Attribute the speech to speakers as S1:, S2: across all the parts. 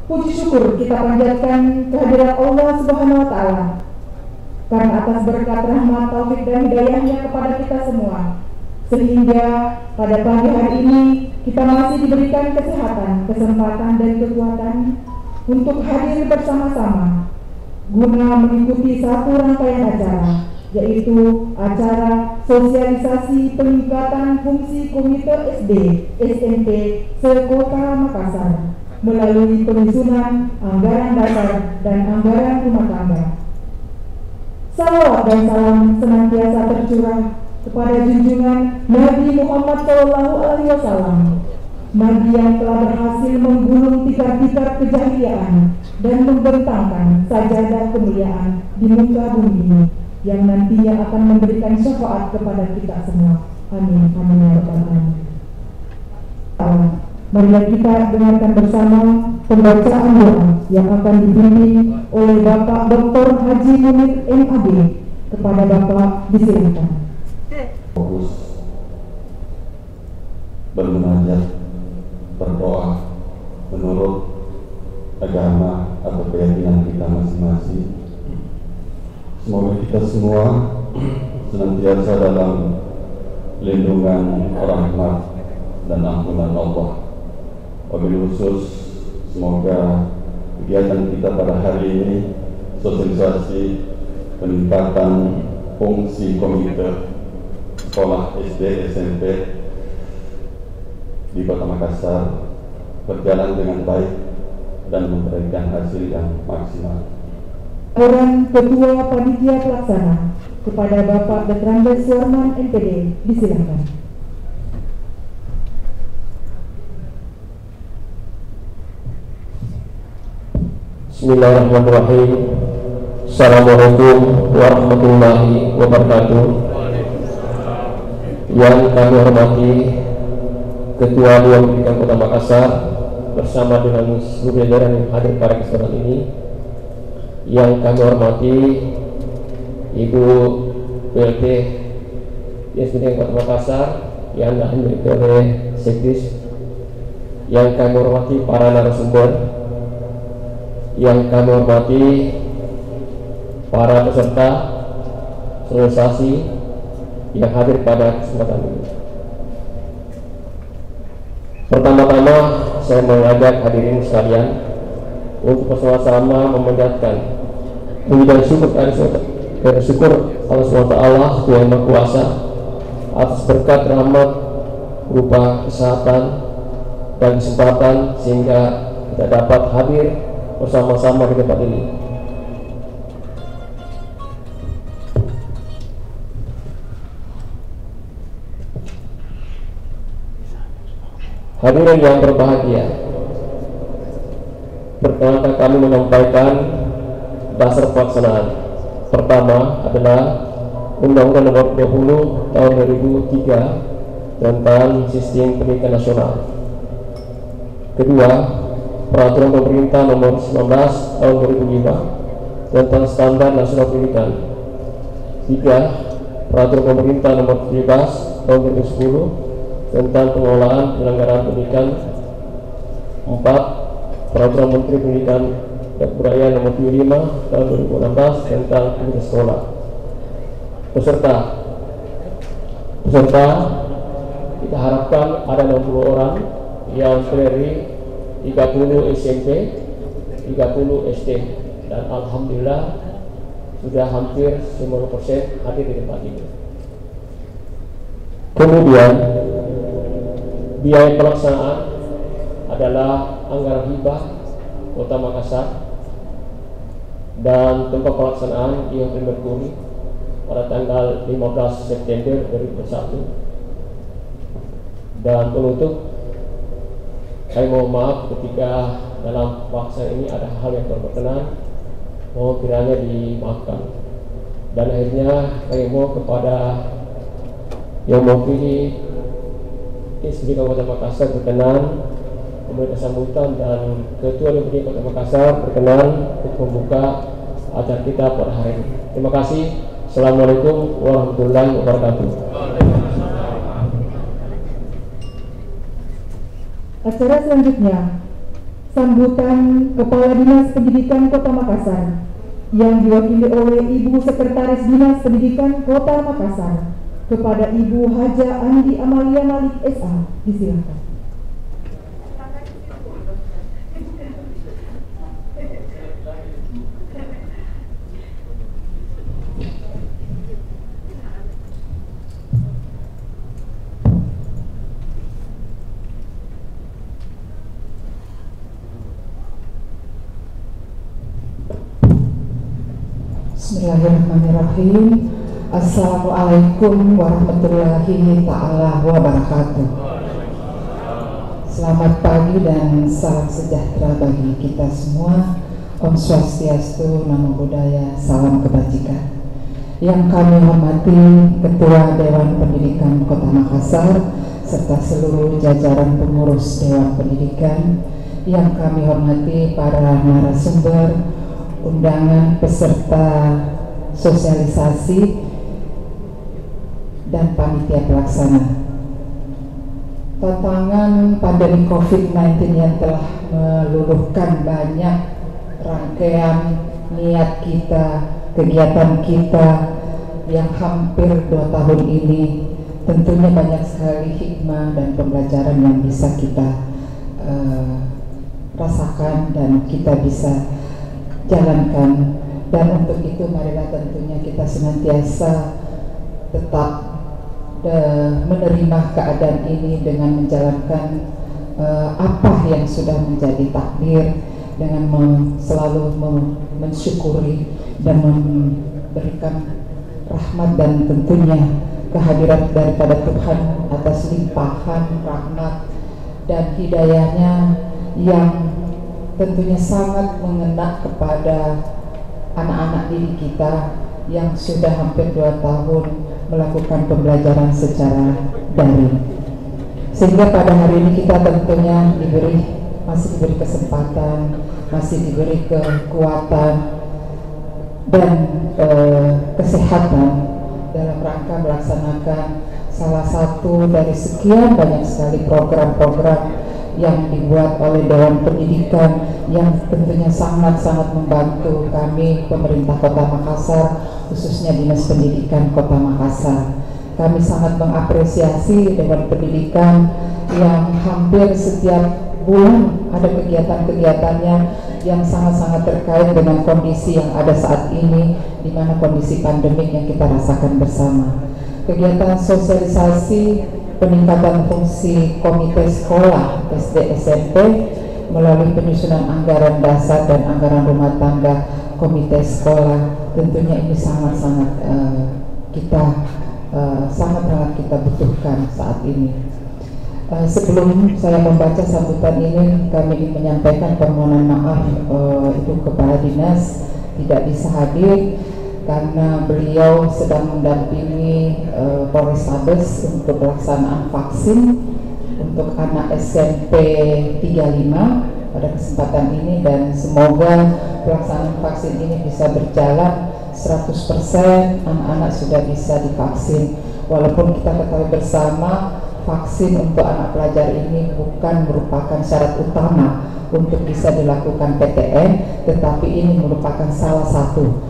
S1: Puji syukur kita panjatkan kehadirat Allah Subhanahu wa Ta'ala karena atas berkat rahmat, taufik dan hidayahnya kepada kita semua, sehingga pada pagi hari ini kita masih diberikan kesehatan, kesempatan dan kekuatan untuk hadir bersama-sama guna mengikuti satu rangkaian acara, yaitu acara sosialisasi peningkatan fungsi komite SD SMP se-Kota Makassar melalui penyusunan anggaran dasar dan anggaran rumah tangga. Salawat dan salam senantiasa tercurah kepada junjungan Nabi Muhammad SAW, Nabi yang telah berhasil menggulung tikar-tikar kejahiliaan dan membentangkan sajadah kemuliaan di muka bumi ini, yang nantinya akan memberikan syafaat kepada kita semua. Amin. Amin ya rabbal alamin. Marilah kita dengarkan bersama pembacaan doa yang akan dibimbing oleh Bapak Dr. Haji Munir MAD. Kepada Bapak disilakan.
S2: Fokus bermunajat, berdoa menurut agama atau keyakinan kita masing-masing. Semoga kita semua senantiasa dalam lindungan rahmat dan ampunan Allah. Wabil khusus, semoga kegiatan kita pada hari ini, sosialisasi peningkatan fungsi komite sekolah SD SMP di Kota Makassar berjalan dengan baik dan memberikan hasil yang maksimal.
S1: Orang Ketua Panitia Pelaksana kepada Bapak Detrandes Suarman MPD disilakan.
S3: Bismillahirrahmanirrahim. Assalamualaikum warahmatullahi wabarakatuh. Yang kami hormati Ketua Dewan Pendidikan Kota Makassar bersama dengan seluruh jajaran yang hadir pada kesempatan ini. Yang kami hormati Ibu PLT Dinas Pendidikan Kota Makassar yang dimiliki oleh Sekdis. Yang kami hormati para narasumber, yang kami hormati para peserta sosialisasi yang hadir pada kesempatan ini. Pertama-tama saya mengajak hadirin sekalian untuk bersama-sama memanjatkan puji dan syukur Allah SWT, Tuhan Yang Maha Kuasa, atas berkat rahmat berupa kesehatan dan kesempatan sehingga kita dapat hadir bersama-sama di tempat ini. Hadirin yang berbahagia, perkenankan kami menyampaikan dasar pelaksanaan. Pertama adalah Undang-Undang Nomor 20 Tahun 2003 tentang Sistem Pendidikan Nasional. Kedua, Peraturan Pemerintah Nomor 19 Tahun 2005 tentang Standar Nasional Pendidikan. 3. Peraturan Pemerintah Nomor 17 Tahun 2010 tentang pengelolaan penyelenggaraan pendidikan. 4. Peraturan Menteri Pendidikan dan Kebudayaan Nomor 75 Tahun 2016 tentang pendidikan sekolah. Peserta kita harapkan ada 60 orang yang terdiri 30 SMP, 30 SD, dan alhamdulillah sudah hampir 90% hadir di tempat ini. Kemudian biaya pelaksanaan adalah anggaran hibah Kota Makassar dan tempat pelaksanaan di Hotel Merkuri pada tanggal 15 September 2021. Dan penutup, saya mohon maaf ketika dalam pelaksanaan ini ada hal yang berkenan, mohon kiranya dimaafkan. Dan akhirnya saya mohon kepada yang mewakili Institusi Kota Makassar berkenan memberikan sambutan, dan Ketua DPD Kota Makassar berkenan untuk membuka acara kita pada hari ini. Terima kasih. Assalamualaikum warahmatullahi wabarakatuh.
S1: Acara selanjutnya sambutan Kepala Dinas Pendidikan Kota Makassar yang diwakili oleh Ibu Sekretaris Dinas Pendidikan Kota Makassar kepada Ibu Haja Andi Amalia Malik SA. Disilakan.
S4: Bismillahirrahmanirrahim. Assalamualaikum warahmatullahi ta'ala wabarakatuh. Selamat pagi dan salam sejahtera bagi kita semua. Om Swastiastu, Namo Buddhaya, salam kebajikan. Yang kami hormati Ketua Dewan Pendidikan Kota Makassar serta seluruh jajaran pengurus Dewan Pendidikan. Yang kami hormati para narasumber, undangan, peserta sosialisasi, dan panitia pelaksana. Tantangan pandemi COVID-19 yang telah meluluhkan banyak rangkaian niat kita, kegiatan kita yang hampir 2 tahun ini, tentunya banyak sekali hikmah dan pembelajaran yang bisa kita rasakan dan kita bisa jalankan. Dan untuk itu marilah tentunya kita senantiasa tetap menerima keadaan ini dengan menjalankan apa yang sudah menjadi takdir, dengan selalu mensyukuri dan memberikan rahmat dan tentunya kehadiran daripada Tuhan atas limpahan rahmat dan hidayahnya yang tentunya sangat mengena kepada anak-anak didik kita yang sudah hampir 2 tahun melakukan pembelajaran secara daring. Sehingga pada hari ini kita tentunya masih diberi kesempatan, masih diberi kekuatan dan kesehatan dalam rangka melaksanakan salah satu dari sekian banyak sekali program-program yang dibuat oleh Dewan Pendidikan yang tentunya sangat-sangat membantu kami pemerintah Kota Makassar, khususnya Dinas Pendidikan Kota Makassar. Kami sangat mengapresiasi Dewan Pendidikan yang hampir setiap bulan ada kegiatan-kegiatannya yang sangat-sangat terkait dengan kondisi yang ada saat ini, di mana kondisi pandemik yang kita rasakan bersama. Kegiatan sosialisasi peningkatan fungsi komite sekolah SD SMP melalui penyusunan anggaran dasar dan anggaran rumah tangga komite sekolah, tentunya ini sangat-sangat sangat kita butuhkan saat ini. Sebelum saya membaca sambutan ini, kami ingin menyampaikan permohonan maaf Ibu Kepala Dinas tidak bisa hadir karena beliau sedang mendampingi Polrestabes untuk pelaksanaan vaksin untuk anak SMP 35 pada kesempatan ini, dan semoga pelaksanaan vaksin ini bisa berjalan 100%, anak-anak sudah bisa divaksin. Walaupun kita ketahui bersama vaksin untuk anak pelajar ini bukan merupakan syarat utama untuk bisa dilakukan PTM, tetapi ini merupakan salah satu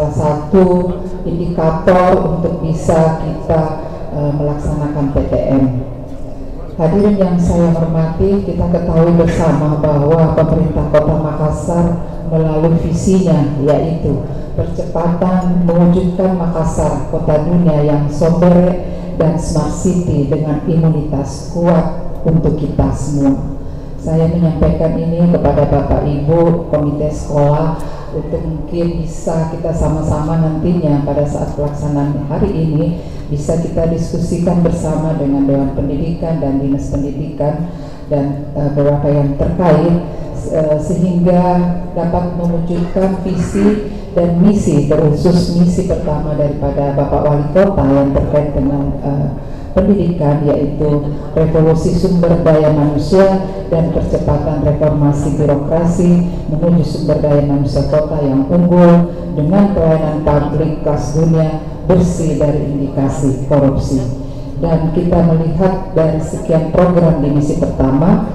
S4: indikator untuk bisa kita melaksanakan PTM. Hadirin yang saya hormati, kita ketahui bersama bahwa pemerintah Kota Makassar melalui visinya, yaitu percepatan mewujudkan Makassar kota dunia yang sober dan smart city dengan imunitas kuat untuk kita semua. Saya menyampaikan ini kepada Bapak Ibu Komite Sekolah untuk mungkin bisa kita sama-sama nantinya pada saat pelaksanaan hari ini bisa kita diskusikan bersama dengan Dewan Pendidikan dan Dinas Pendidikan dan beberapa yang terkait sehingga dapat mewujudkan visi dan misi, terkhusus misi pertama daripada Bapak Wali Kota yang terkait dengan pendidikan, yaitu revolusi sumber daya manusia dan percepatan reformasi birokrasi menuju sumber daya manusia kota yang unggul dengan pelayanan publik kelas dunia bersih dari indikasi korupsi. Dan kita melihat dari sekian program di misi pertama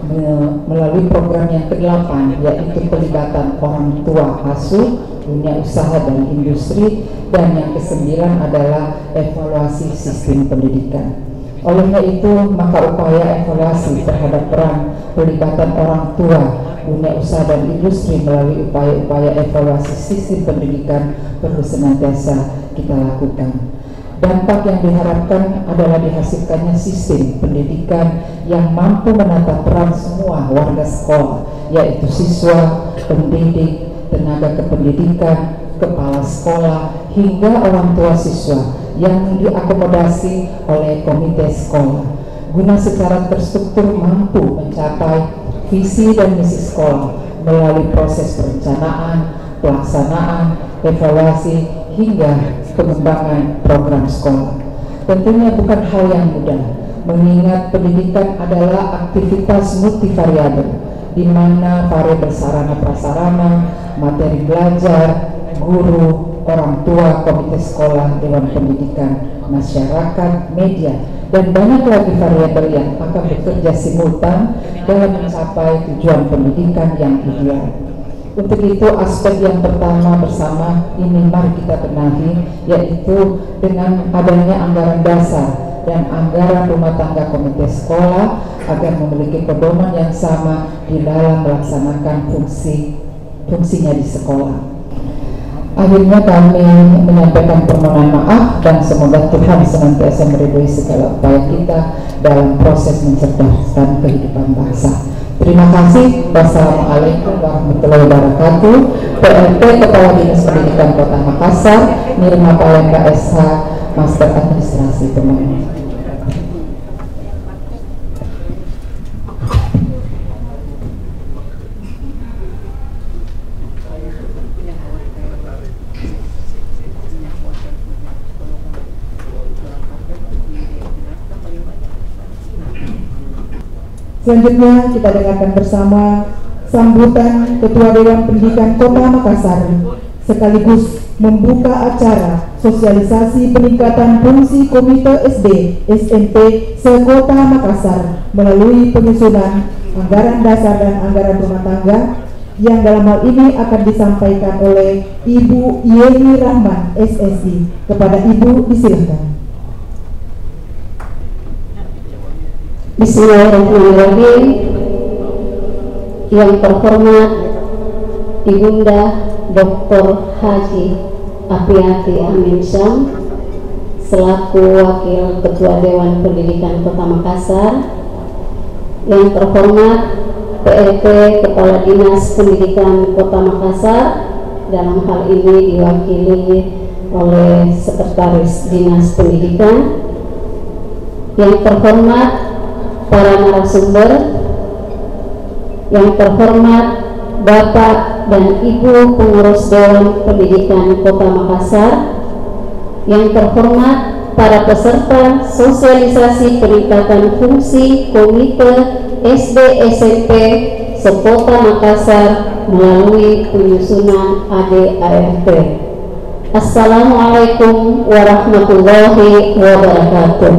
S4: melalui program yang ke-8, yaitu pelibatan orang tua asuh, dunia usaha dan industri, dan yang ke-9 adalah evaluasi sistem pendidikan. Olehnya itu, maka upaya evaluasi terhadap peran pelibatan orang tua, dunia usaha dan industri melalui upaya-upaya evaluasi sistem pendidikan perlu senantiasa kita lakukan. Dampak yang diharapkan adalah dihasilkannya sistem pendidikan yang mampu menata peran semua warga sekolah, yaitu siswa, pendidik, tenaga kependidikan, kepala sekolah, hingga orang tua siswa yang diakomodasi oleh komite sekolah, guna secara terstruktur mampu mencapai visi dan misi sekolah melalui proses perencanaan, pelaksanaan, evaluasi, hingga pengembangan program sekolah. Tentunya bukan hal yang mudah, mengingat pendidikan adalah aktivitas multivariabel, di mana variabel sarana prasarana, materi belajar, guru, orang tua, komite sekolah, dewan pendidikan, masyarakat, media, dan banyak lagi variabel yang akan bekerja simultan dalam mencapai tujuan pendidikan yang ideal. Untuk itu, aspek yang pertama bersama ini mari kita benahi, yaitu dengan adanya anggaran dasar dan anggaran rumah tangga komite sekolah agar memiliki pedoman yang sama di dalam melaksanakan fungsinya di sekolah. Akhirnya kami menyampaikan permohonan maaf dan semoga Tuhan senantiasa meridhoi segala upaya kita dalam proses mencerdaskan kehidupan bangsa. Terima kasih. Wassalamualaikum warahmatullahi wabarakatuh. PLT Kepala Dinas Pendidikan Kota Makassar, Nirma Palemba SH, Master Administrasi Pembangunan.
S1: Selanjutnya kita dengarkan bersama sambutan Ketua Dewan Pendidikan Kota Makassar sekaligus membuka acara sosialisasi peningkatan fungsi Komite SD SMP se-Kota Makassar melalui penyusunan anggaran dasar dan anggaran rumah tangga yang dalam hal ini akan disampaikan oleh Ibu Yeni Rahman SSI. Kepada Ibu disilahkan.
S5: Bismillahirrahmanirrahim. Yang terhormat Ibunda Dr. Haji Apriati Amin Syam selaku Wakil Ketua Dewan Pendidikan Kota Makassar, yang terhormat PLT Kepala Dinas Pendidikan Kota Makassar, dalam hal ini diwakili oleh Sekretaris Dinas Pendidikan, yang terhormat para narasumber, yang terhormat Bapak dan Ibu pengurus Dewan Pendidikan Kota Makassar, yang terhormat para peserta sosialisasi peningkatan fungsi Komite SD SMP se-Kota Makassar melalui penyusunan ADART. Assalamualaikum warahmatullahi wabarakatuh.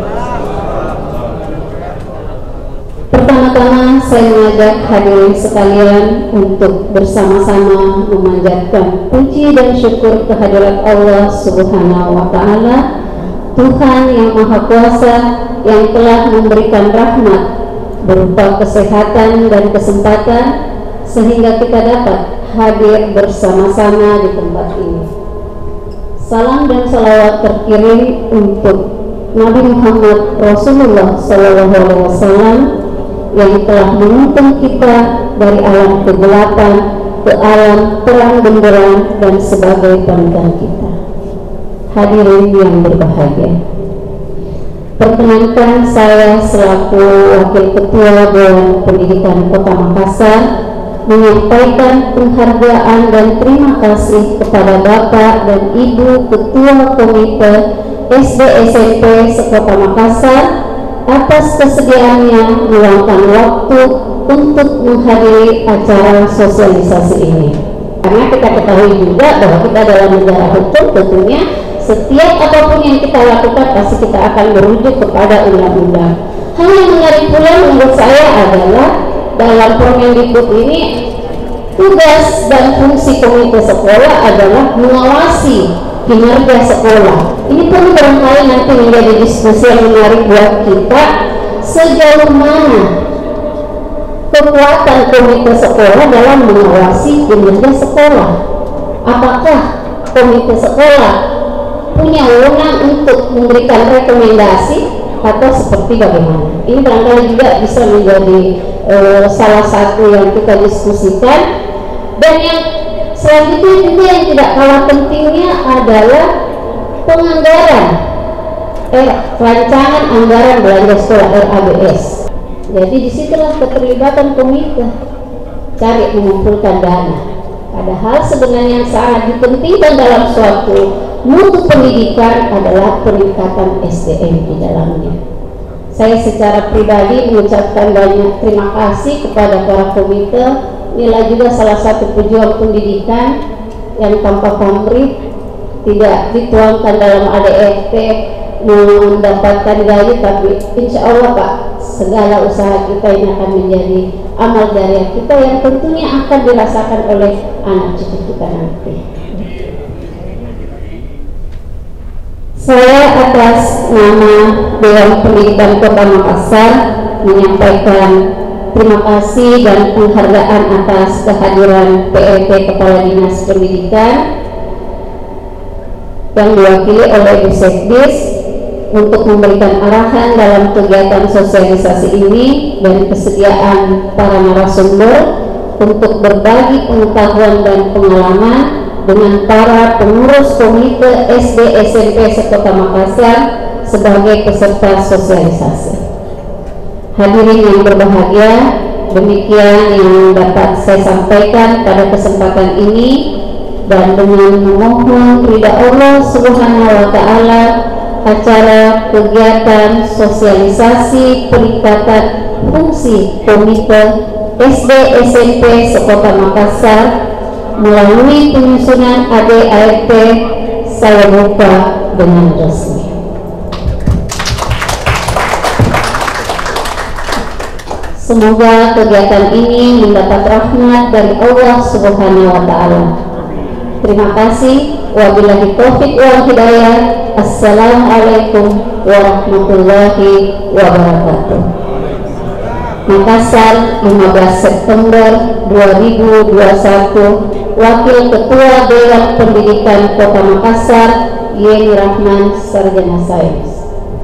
S5: Pertama-tama saya mengajak hadirin sekalian untuk bersama-sama memanjatkan puji dan syukur kehadirat Allah Subhanahu wa Ta'ala, Tuhan yang Maha Kuasa, yang telah memberikan rahmat berupa kesehatan dan kesempatan sehingga kita dapat hadir bersama-sama di tempat ini. Salam dan salawat terkirim untuk Nabi Muhammad Rasulullah SAW yang telah menuntun kita dari alam kegelapan ke alam terang benderang dan sebagai panutan kita. Hadirin yang berbahagia, perkenankan saya selaku Wakil Ketua Dewan Pendidikan Kota Makassar menyampaikan penghargaan dan terima kasih kepada Bapak dan Ibu Ketua Komite SD SMP se-Kota Makassar atas kesediaannya meluangkan waktu untuk menghadiri acara sosialisasi ini. Karena kita ketahui juga bahwa kita dalam negara hukum, tentunya setiap apapun yang kita lakukan pasti kita akan merujuk kepada undang-undang. Hal yang menarik pula menurut saya adalah dalam Permendikbud ini tugas dan fungsi komite sekolah adalah mengawasi kinerja sekolah. Ini perlu barangkali nanti menjadi diskusi yang menarik buat kita, sejauh mana kekuatan komite sekolah dalam mengawasi kinerja sekolah. Apakah komite sekolah punya wewenang untuk memberikan rekomendasi atau seperti bagaimana? Ini barangkali juga bisa menjadi salah satu yang kita diskusikan. Dan yang selanjutnya juga yang tidak kalah pentingnya adalah penganggaran rancangan anggaran belanja sekolah RABS. Jadi disitulah keterlibatan komite cari mengumpulkan dana. Padahal sebenarnya yang sangat dipentingkan dalam suatu mutu pendidikan adalah peningkatan SDM di dalamnya. Saya secara pribadi mengucapkan banyak terima kasih kepada para komite. Inilah juga salah satu pejuang pendidikan yang tanpa pamrih, tidak dituangkan dalam ADRT mendapatkan gaji, tapi insya Allah Pak, segala usaha kita ini akan menjadi amal jariah kita yang tentunya akan dirasakan oleh anak cucu kita nanti. Saya atas nama Dewan Pendidikan Kota Makassar menyampaikan terima kasih dan penghargaan atas kehadiran PLT Kepala Dinas Pendidikan yang diwakili oleh Bu Sekdis untuk memberikan arahan dalam kegiatan sosialisasi ini dan kesediaan para narasumber untuk berbagi pengetahuan dan pengalaman dengan para pengurus komite SD SMP sekota Makassar sebagai peserta sosialisasi. Hadirin yang berbahagia, demikian yang dapat saya sampaikan pada kesempatan ini, dan dengan memohon ridha Allah Subhanahu wa Ta'ala, acara kegiatan sosialisasi peningkatan fungsi komite SD SMP sekota Makassar melalui penyusunan ADART saya buka dengan resmi. Semoga kegiatan ini mendapat rahmat dari Allah Subhanahu wa Ta'ala. Terima kasih. Wabillahi taufiq wal hidayah. Assalamualaikum warahmatullahi wabarakatuh. Makassar, 15 September 2021. Wakil Ketua Dewan Pendidikan Kota Makassar, Yeni Rahman, Sarjana Sains.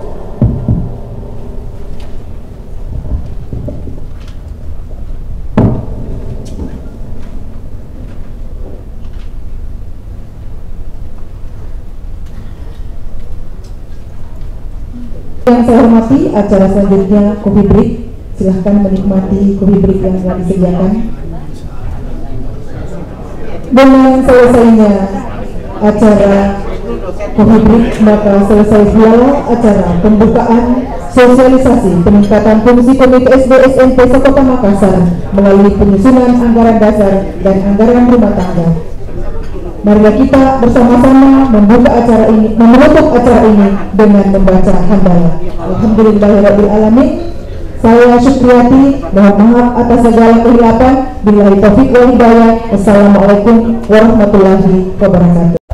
S1: Yang saya hormati, acara selanjutnya coffee break. Silahkan menikmati coffee break yang telah disediakan. Dengan selesainya acara coffee break, maka selesai pula acara pembukaan sosialisasi peningkatan fungsi komite SD SMP sekota Makassar melalui penyusunan anggaran dasar dan anggaran rumah tangga. Marilah kita bersama-sama membuka acara ini, menutup acara ini dengan membaca hamdalah. Alhamdulillahirabbil alamin. Saya Syukriyati, mohon maaf atas segala kehilapan. Billahi taufiq wal hidayah. Wassalamualaikum warahmatullahi wabarakatuh.